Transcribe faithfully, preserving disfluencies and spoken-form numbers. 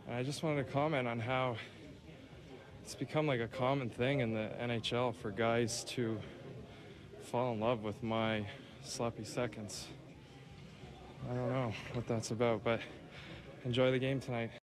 And I just wanted to comment on how it's become like a common thing in the N H L for guys to fall in love with my sloppy seconds. I don't know what that's about, but enjoy the game tonight.